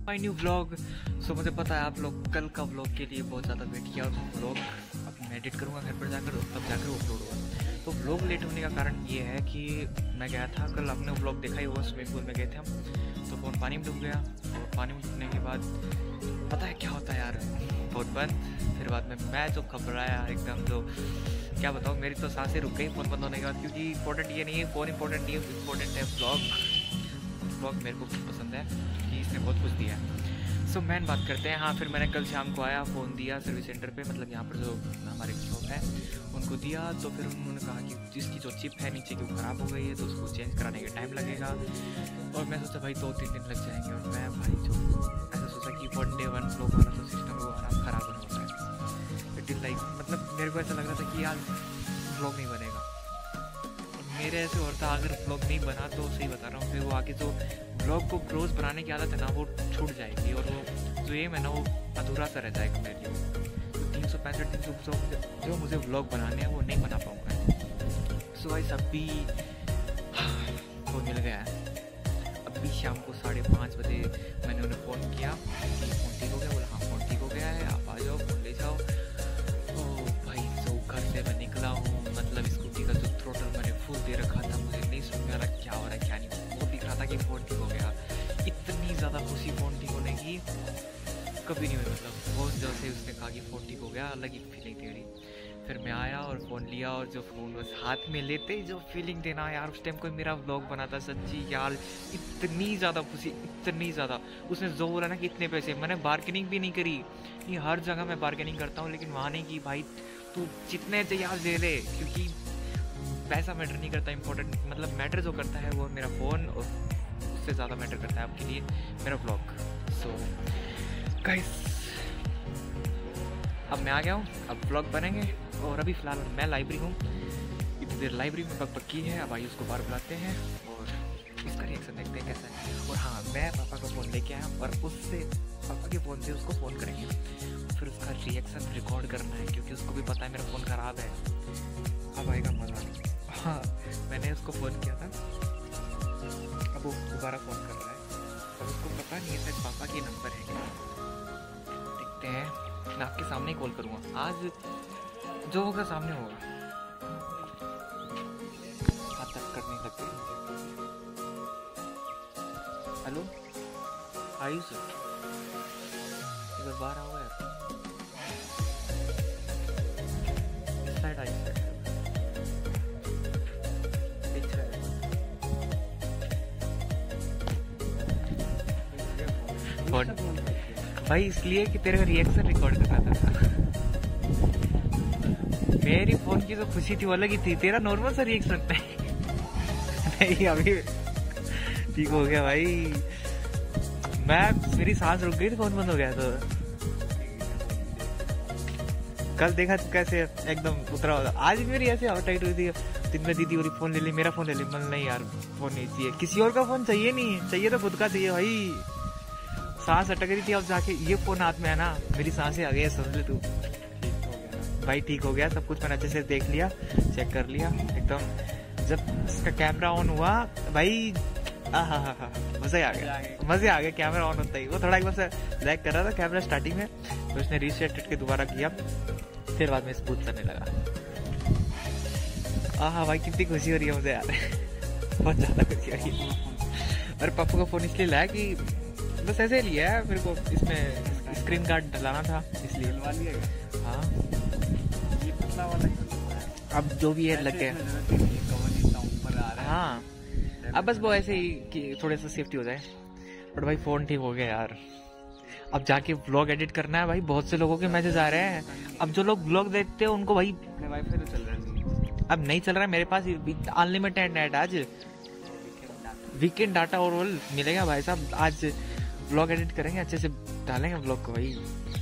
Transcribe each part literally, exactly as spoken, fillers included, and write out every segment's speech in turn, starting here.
My new vlog. सो मुझे पता है आप लोग कल का व्लॉग के लिए बहुत ज़्यादा वेट किया और व्लॉग अब मैं एडिट करूँगा घर पर जाकर, तब जाकर अपलोड होगा। तो व्लॉग लेट होने का कारण ये है कि मैं गया था कल, आपने व्लॉग देखा ही होगा, स्विमिंग पूल में गए थे हम, तो फ़ोन पानी में डूब गया और पानी में डूबने के बाद पता है क्या होता है यार, बहुत बंद। फिर बाद में मैं जो घबराया एकदम, जो क्या बताऊँ, मेरी तो सांसें रुक गई फ़ोन बंद होने के बाद, क्योंकि इंपॉर्टेंट ये नहीं है, फ़ोन इंपॉर्टेंट नहीं है, इंपॉर्टेंट है व्लॉग। व्लॉग मेरे को बहुत पसंद है कि इसने बहुत कुछ दिया है। सो so, मैन बात करते हैं। हाँ, फिर मैंने कल शाम को आया, फ़ोन दिया सर्विस सेंटर पे, मतलब यहाँ पर जो हमारे शॉप है उनको दिया, तो फिर उन्होंने कहा कि जिसकी जो चिप है नीचे की वो ख़राब हो गई है, तो उसको चेंज कराने के टाइम लगेगा। और मैं सोचा भाई दो तीन दिन लग जाएंगे, और मैं भाई जो ऐसा सोचा कि वन डे वन फ्लो वाला जो सिस्टम है वो आराम ख़राब होने होता है। इट इज़ लाइक, मतलब मेरे को ऐसा लग रहा था कि यार व्लॉग नहीं बनेगा, मेरे ऐसे होता अगर व्लॉग नहीं बना तो सही बता रहा हूँ, फिर वो आगे जो व्लॉग को रोज़ बनाने की आदत है ना वो छूट जाएगी, और वो जो एम है ना वो अधूरा सा रह जाएगा मेरे लिए। तो तीन सौ पैंसठ दिन जो जो मुझे व्लॉग बनाने हैं वो नहीं बना पाऊँगा। सो भाई अभी वो मिल गया है। अभी शाम को साढ़े पाँच बजे मैंने उन्हें फ़ोन किया कि फ़ोन ठीक हो गया, बोला हाँ फ़ोन ठीक हो गया है, आप आ जाओ फ़ोन ले जाओ। तो भाई जो घर से मैं निकला हूँ, मतलब स्कूटी का जो थ्रोटल मैंने फुल दे रखा था, मुझे नहीं समझ में आ रहा क्या हो रहा है क्या नहीं। वो दिख रहा था कि फ़ोन ठीक हो गया, इतनी ज़्यादा खुशी फ़ोन ठीक होने की कभी नहीं हुई, मतलब बहुत जब से उसने कहा कि फ़ोन ठीक हो गया अलग ही फीलिंग दे रही। फिर मैं आया और फ़ोन लिया, और जो फ़ोन बस हाथ में लेते ही जो फीलिंग देना यार, उस टाइम कोई मेरा व्लॉग बना था, सच्ची यार इतनी ज़्यादा खुशी, इतनी ज़्यादा। उसने जो बोला ना कि इतने पैसे, मैंने बार्गेनिंग भी नहीं करी, ये हर जगह मैं बार्गेनिंग करता हूँ, लेकिन वहाँ नहीं की भाई तू जितने चाहिए आप दे दे, क्योंकि पैसा मैटर नहीं करता, इंपॉर्टेंट मतलब मैटर जो करता है वो मेरा फ़ोन, और उससे ज़्यादा मैटर करता है आपके लिए मेरा व्लॉग। सो गाइस अब मैं आ गया हूँ, अब व्लॉग बनेंगे। और अभी फ़िलहाल मैं लाइब्रेरी हूँ, इतनी देर लाइब्रेरी में बक बक की है, अब आइए उसको बाहर बुलाते हैं और इसका रिएक्शन देखते हैं कैसा है। और हाँ, मैं पापा का फ़ोन लेके आया और उससे पापा के फ़ोन से उसको फ़ोन करेंगे, फिर उसका रिएक्शन रिकॉर्ड करना है, क्योंकि उसको भी पता है मेरा फ़ोन ख़राब है। अब आएगा मज़ा। हाँ, मैंने उसको फ़ोन किया था, अब वो दोबारा फ़ोन कर रहा है, अब उसको पता नहीं है शायद पापा के नंबर है क्या। देखते हैं, मैं आपके सामने ही कॉल करूँगा, आज जो होगा सामने होगा। हाथ तक करने लग गए। हेलो, आयुष इधर बाहर आओ यार, इस साइड आयुष है। भाई इसलिए कि तेरे रिएक्शन रिकॉर्ड कर रहा था। मेरी फोन की जो खुशी थी वो अलग ही थी, तेरा नॉर्मल सा रिएक्शन नहीं। अभी ठीक हो गया भाई, मैं मेरी सांस रुक गई थी, फोन बंद हो गया। तो कल देखा तो कैसे एकदम उतरा होता, आज भी मेरी ऐसे टाइट हुई थी। दिन में दीदी बोली फोन ले ली, मेरा फोन ले ली, मन नहीं यार फोन नहीं चाहिए, किसी और का फोन चाहिए नहीं, चाहिए तो खुद का चाहिए भाई। सांस अटक रही थी, अब जाके ये फोन हाथ में है ना, मेरी सांसें आ गई, समझ ले तू। भाई ठीक हो गया सब कुछ, मैंने अच्छे से देख लिया, चेक कर लिया एकदम। जब इसका कैमरा ऑन हुआ भाई, हाँ हाँ हाँ मजे आ गया, मजे आ गया। कैमरा ऑन होता ही वो थोड़ा एक बार से लैग कर रहा था कैमरा स्टार्टिंग में, तो उसने रीसेट करके दोबारा किया, फिर बाद में स्मूथ करने लगा। हाँ हाँ भाई कितनी खुशी हो रही है मुझे यार, बहुत ज्यादा खुशी हो रही है। और पप्पू का फोन इसलिए लाया कि बस ऐसे लिया है, मेरे को इसमें स्क्रीन गार्ड डलाना था इसलिए। हाँ अब जो भी है लग गया। हाँ अब बस वो ऐसे ही कि थोड़े सा सेफ्टी हो जाए। बट भाई फ़ोन ठीक हो गया यार, अब जाके व्लॉग एडिट करना है भाई। बहुत से लोगों के मैसेज आ रहे हैं, अब जो लोग व्लॉग देखते हैं उनको भाई वाईफाई तो चल रहा है, अब नहीं चल रहा है मेरे पास अनलिमिटेड नेट, आज वीकेंड डाटा और मिलेगा भाई साहब। आज व्लॉग एडिट करेंगे, अच्छे से डालेंगे व्लॉग को भाई।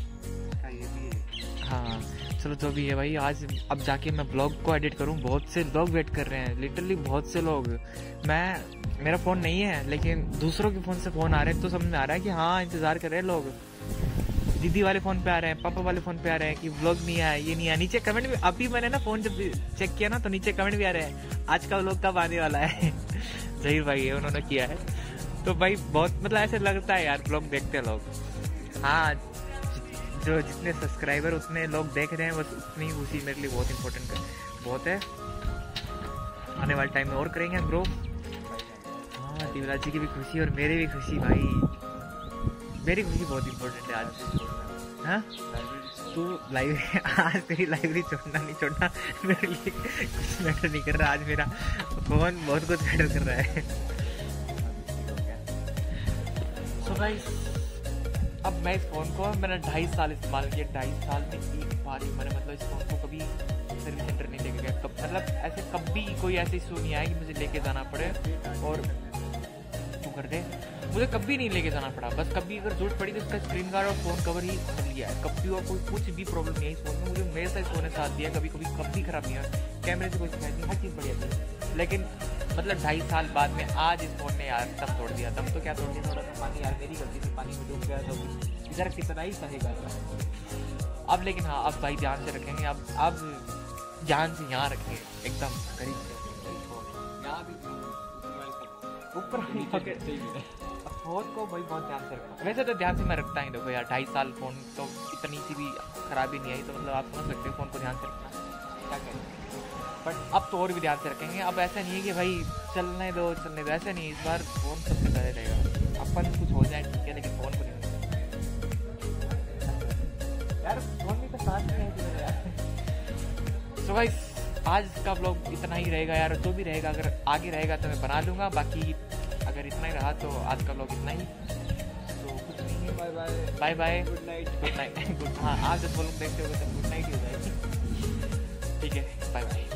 हाँ चलो जो भी है भाई, आज अब जाके मैं ब्लॉग को एडिट करूँ। बहुत से लोग वेट कर रहे हैं, लिटरली बहुत से लोग। मैं मेरा फ़ोन नहीं है, लेकिन दूसरों के फ़ोन से फ़ोन आ रहे हैं, तो समझ में आ रहा है कि हाँ इंतज़ार कर रहे हैं लोग। दीदी वाले फ़ोन पे आ रहे हैं, पापा वाले फ़ोन पे आ रहे हैं कि व्लॉग नहीं आया, ये नहीं आया। नीचे कमेंट भी, अभी मैंने ना फ़ोन जब चेक किया ना तो नीचे कमेंट भी आ रहे हैं, आज का व्लॉग कब आने वाला है। जहीर भाई है, उन्होंने किया है। तो भाई बहुत मतलब ऐसे लगता है यार ब्लॉग देखते लोग, हाँ जो जितने सब्सक्राइबर उतने लोग देख रहे हैं बस उतनी खुशी मेरे लिए बहुत इंपॉर्टेंट है, बहुत है। आने वाले टाइम में और करेंगे हम ग्रो। हाँ दिवराज जी की भी खुशी और मेरी भी खुशी भाई, मेरी खुशी बहुत इंपॉर्टेंट है आज। हाँ तू लाइब्रेरी आज तेरी लाइब्रेरी छोड़ना नहीं छोड़ना मेरे लिए कुछ मैटर नहीं कर रहा, आज मेरा फोन बहुत कुछ मैटर कर रहा है। सो गाइस अब मैं इस फ़ोन को मैंने ढाई साल इस्तेमाल किया, ढाई साल में एक बार ही मैंने मतलब इस फ़ोन को कभी सर्विस सेंटर नहीं लेके गया, कब मतलब ऐसे कभी कोई ऐसी इशू नहीं आया कि मुझे लेके जाना पड़े और तू कर दे, मुझे कभी नहीं लेके जाना पड़ा। बस कभी अगर जरूरत पड़ी तो इसका स्क्रीन गार्ड और फ़ोन कवर ही कर लिया है, कभी और कोई कुछ भी प्रॉब्लम नहीं है इस फ़ोन में। मुझे मेरे साथ इस फ़ोन ने साथ दिया, कभी कभी कभी खराब नहीं है, कैमरे से कोई शिकायत नहीं, हर चीज़ बढ़िया थी। लेकिन मतलब ढाई साल बाद में आज इस फोन ने यार तब तोड़ दिया, तब तो क्या तोड़ दिया, थोड़ा सा पानी यार मेरी गलती से पानी में डूब गया तो इधर कितना ही सहेगा। अब लेकिन हाँ अब भाई ध्यान से रखेंगे, अब अब ध्यान से यहाँ रखेंगे एकदम करीब से, ऊपर फोन को भाई बहुत ध्यान से रखना। वैसे तो ध्यान से मैं रखता ही, देखो यार ढाई साल फोन तो इतनी सी भी खराबी नहीं आई, तो मतलब आप समझ सकते हो फोन को ध्यान से रखना क्या करें। बट अब तो और भी ध्यान से रखेंगे, अब ऐसा नहीं है कि भाई चलने दो चलने दो, ऐसा नहीं, इस बार फोन सबसे पहले रहेगा। अपन कुछ हो जाए ठीक है, लेकिन फोन को नहीं यार, फोन भी तो साथ में है यार। सो गाइस आज का व्लॉग इतना ही रहेगा यार, जो भी रहेगा अगर आगे रहेगा तो मैं बना लूँगा, बाकी अगर इतना ही रहा तो आज का व्लॉग इतना ही। तो कुछ नहीं है, bye bye bye bye, good night good night good, हाँ आज जब व्लॉग देखते होगे तो गुड नाइट ही हो जाएगी, ठीक है बाय बाय।